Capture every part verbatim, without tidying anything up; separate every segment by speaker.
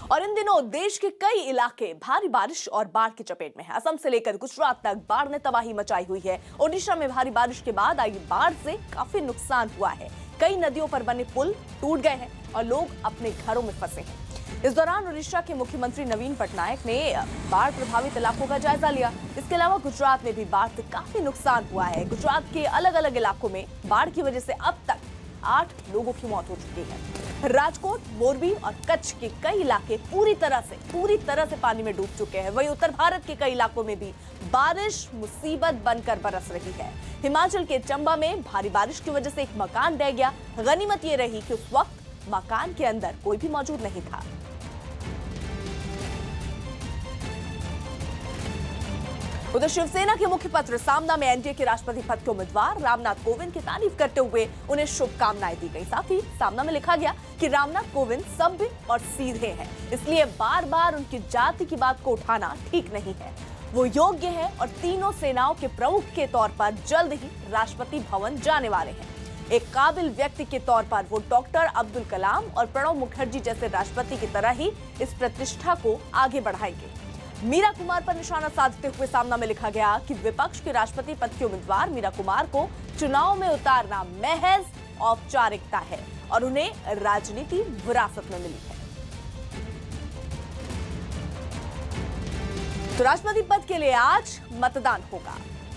Speaker 1: और इन दिनों देश के कई इलाके भारी बारिश और बाढ़ की चपेट में है। असम से लेकर गुजरात तक बाढ़ ने तबाही मचाई हुई है। ओडिशा में भारी बारिश के बाद आई बाढ़ से काफी नुकसान हुआ है। कई नदियों पर बने पुल टूट गए हैं और लोग अपने घरों में फंसे हैं। इस दौरान ओडिशा के मुख्यमंत्री नवीन पटनायक ने बाढ़ प्रभावित इलाकों का जायजा लिया। इसके अलावा गुजरात में भी बाढ़ से काफी नुकसान हुआ है। गुजरात के अलग अलग इलाकों में बाढ़ की वजह से अब तक आठ लोगों की मौत हो चुकी है। राजकोट, मोरबी और कच्छ के कई इलाके पूरी तरह से पूरी तरह से पानी में डूब चुके हैं। वहीं उत्तर भारत के कई इलाकों में भी बारिश मुसीबत बनकर बरस रही है। हिमाचल के चंबा में भारी बारिश की वजह से एक मकान ढह गया। गनीमत ये रही कि उस वक्त मकान के अंदर कोई भी मौजूद नहीं था। उधर शिवसेना के मुखपत्र सामना में एनडीए के राष्ट्रपति पद के उम्मीदवार रामनाथ कोविंद की तारीफ करते हुए उन्हें शुभकामनाएं दी गई। साथ ही सामना में लिखा गया कि रामनाथ कोविंद सभ्य और सीधे हैं, इसलिए बार बार उनकी जाति की बात को उठाना ठीक नहीं है। वो योग्य है और तीनों सेनाओं के प्रमुख के तौर पर जल्द ही राष्ट्रपति भवन जाने वाले हैं। एक काबिल व्यक्ति के तौर पर वो डॉक्टर अब्दुल कलाम और प्रणब मुखर्जी जैसे राष्ट्रपति की तरह ही इस प्रतिष्ठा को आगे बढ़ाएंगे। मीरा कुमार पर निशाना साधते हुए सामना में लिखा गया कि विपक्ष के राष्ट्रपति पद के उम्मीदवार मीरा कुमार को चुनाव में उतारना महज औपचारिकता है और उन्हें राजनीति विरासत में मिली है। तो राष्ट्रपति पद के लिए आज मतदान होगा।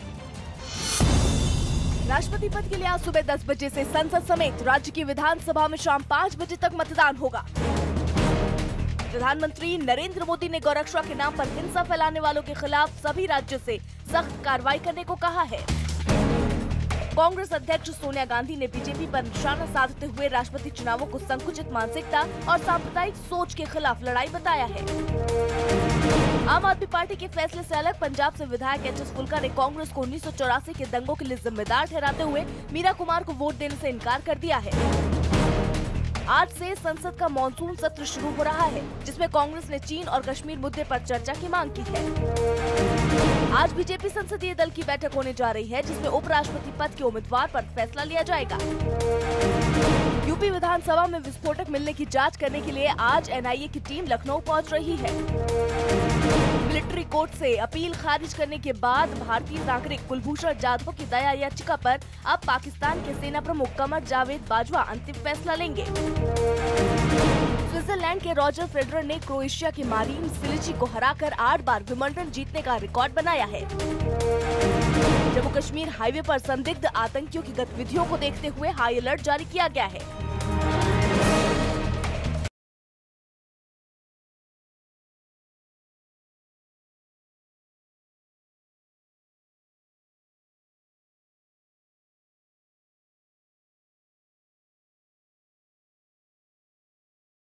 Speaker 1: राष्ट्रपति पद के लिए आज सुबह दस बजे से संसद समेत राज्य की विधानसभा में शाम पाँच बजे तक मतदान होगा। प्रधानमंत्री नरेंद्र मोदी ने गौरक्षा के नाम पर हिंसा फैलाने वालों के खिलाफ सभी राज्यों से सख्त कार्रवाई करने को कहा है। कांग्रेस अध्यक्ष सोनिया गांधी ने बीजेपी पर निशाना साधते हुए राष्ट्रपति चुनावों को संकुचित मानसिकता और सांप्रदायिक सोच के खिलाफ लड़ाई बताया है। आम आदमी पार्टी के फैसले से अलग पंजाब से विधायक एच एस फुल्का ने कांग्रेस को उन्नीस सौ चौरासी के दंगों के लिए जिम्मेदार ठहराते हुए मीरा कुमार को वोट देने से इनकार कर दिया है। आज से संसद का मॉनसून सत्र शुरू हो रहा है, जिसमें कांग्रेस ने चीन और कश्मीर मुद्दे पर चर्चा की मांग की है। आज बीजेपी संसदीय दल की बैठक होने जा रही है, जिसमें उपराष्ट्रपति पद के उम्मीदवार पर फैसला लिया जाएगा। यूपी विधानसभा में विस्फोटक मिलने की जांच करने के लिए आज एन आई ए की टीम लखनऊ पहुंच रही है। मिलिट्री कोर्ट से अपील खारिज करने के बाद भारतीय नागरिक कुलभूषण जाधव की दया याचिका पर अब पाकिस्तान के सेना प्रमुख कमर जावेद बाजवा अंतिम फैसला लेंगे। स्विट्जरलैंड के रॉजर फेडरर ने क्रोएशिया के मारिन सिलिची को हराकर आठ बार विंबलडन जीतने का रिकॉर्ड बनाया है। जम्मू कश्मीर हाईवे पर संदिग्ध आतंकियों की गतिविधियों को देखते हुए हाई अलर्ट जारी किया गया है।